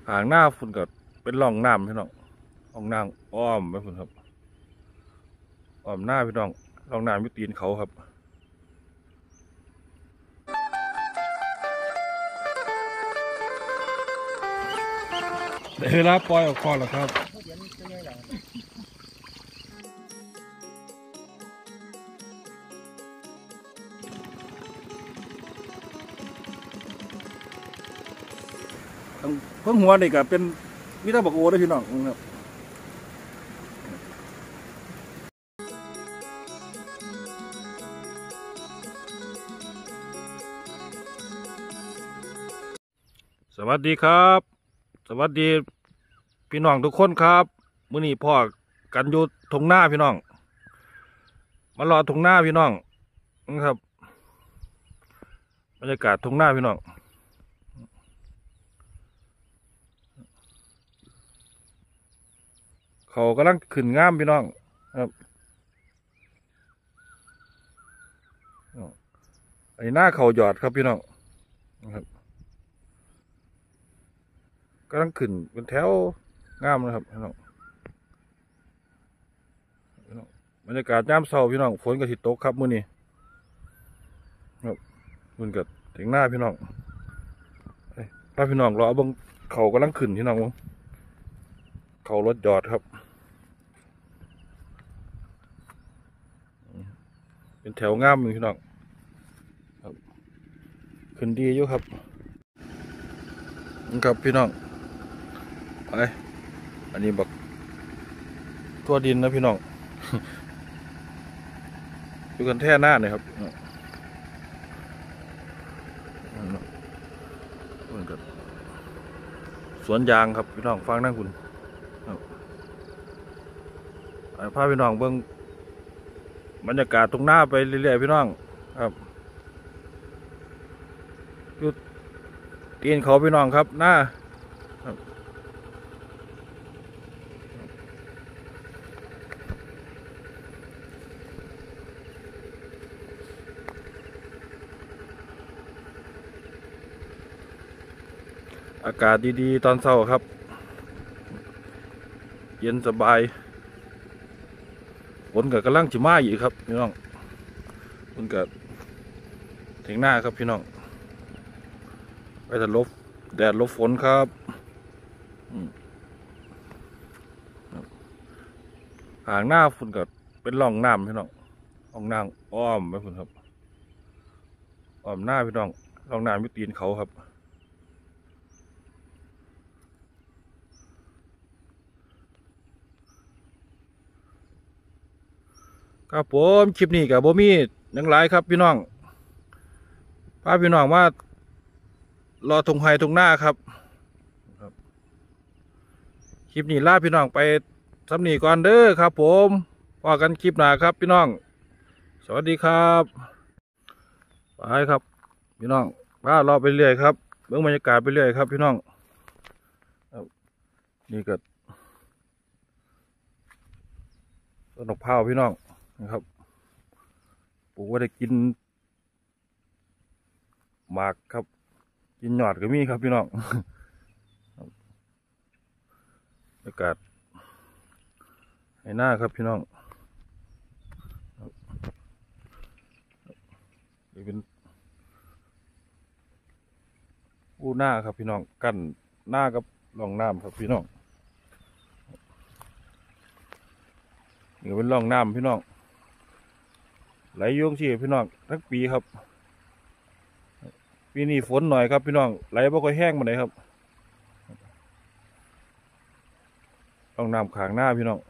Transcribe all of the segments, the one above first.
หางหน้าฝุ่นก็เป็นร่องน้ำพี่น้องร่องน้ำอ้อมไปฝุ่นครับอ้อมหน้าพี่น้องร่องน้ำยุตีนเขาครับได้เวลาปล่อยออกคอแล้วครับเพิ่งหัวนี่ก็เป็นมิตรบักโอได้พี่น้องครับสวัสดีครับสวัสดีพี่น้องทุกคนครับมื้อนี้พ่อกันอยู่ทงหน้าพี่น้องมารอทงหน้าพี่น้องนะครับบรรยากาศทงหน้าพี่น้องเขากำลังขึ้นงามพี่น้องครับไอ้หน้าเขาหยอดครับพี่น้องนะครับกำลังขึ้นเป็นแถวงามนะครับพี่น้องบรรยากาศยามเช้าพี่น้องฝนก็สิตกครับมื้อนี้ครับมันก็ถึงหน้าพี่น้องถ้าพี่น้องรอเบิ่งเขากำลังขึ้นพี่น้องเขารถหยอดครับเป็นแถวงามอยู่พี่น้องครับขึ้นดีอยู่ครับครับพี่น้องไปอันนี้บักทั่วดินนะพี่น้องอยู่กันแท่หน้าเลยครับสวนยางครับพี่น้องฟังนั่งคุณพาพี่น้องเบิ่งบรรยากาศตรงหน้าไปเรื่อยๆพี่น้องครับอยู่ตีนเขาพี่น้องครับหน้าอากาศดีๆตอนเช้าครับเย็นสบายฝนก็กำลังจะมาอยู่ครับพี่น้องฝนก็ถึงหน้าครับพี่น้องไปแต่ลบแดดลบฝนครับหางหน้าฝนก็เป็นร่องน้ำพี่น้องร่องน้ำอ้อมไปฝนครับอ้อมหน้าพี่น้องร่องน้ำยุตีนเขาครับครับผมคลิปนี้กับโบมี่ยังหลายครับพี่น้องพาพี่น้องว่ารอทงไฮทงหน้าครับคลิปนี้ลาพี่น้องไปสำนีก่อนเด้อครับผมพอกันคลิปหน้าครับพี่น้องสวัสดีครับไปครับพี่น้องว่ารอไปเรื่อยครับเบื้องบรรยากาศไปเรื่อยครับพี่น้องนี่ก็ต้นมะพร้าวพี่น้องนะครับปลูกไว้ได้กินหมากครับกินหยอดก็มีครับพี่น้องบรรยากาศให้หน้าครับพี่น้องนี่เป็นอู้หน้าครับพี่น้องกั้นหน้ากับร่องน้ำครับพี่น้องนี่เป็นร่องน้ำพี่น้องไหลโยงที่พี่น้องทั้งปีครับปีนี้ฝนหน่อยครับพี่น้องไหลบ่ค่อยแห้งมาไหนครับร่องน้ำขางหน้าพี่น้อง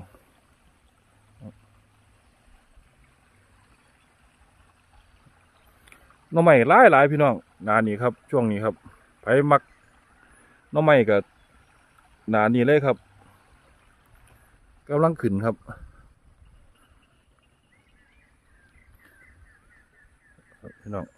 หน่อไม้หลายพี่น้องนานี้ครับช่วงนี้ครับไผมักหน่อไม้กับนานี้เลยครับกำลังขึ้นครับพี่น้อง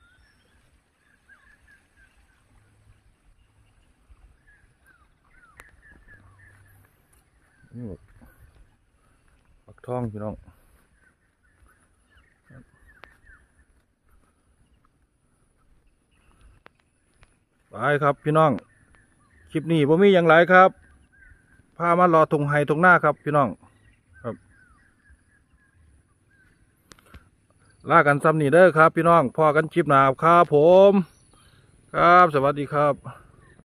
นี่ปักทองพี่น้องไปครับพี่น้องคคลิปนี้ผมมีอย่างไรครับพามารอทงไฮทงหน้าครับพี่น้องครับลากันซ้ำนี่เด้อครับพี่น้องพอกันคลิปหน้าครับผมครับสวัสดีครับ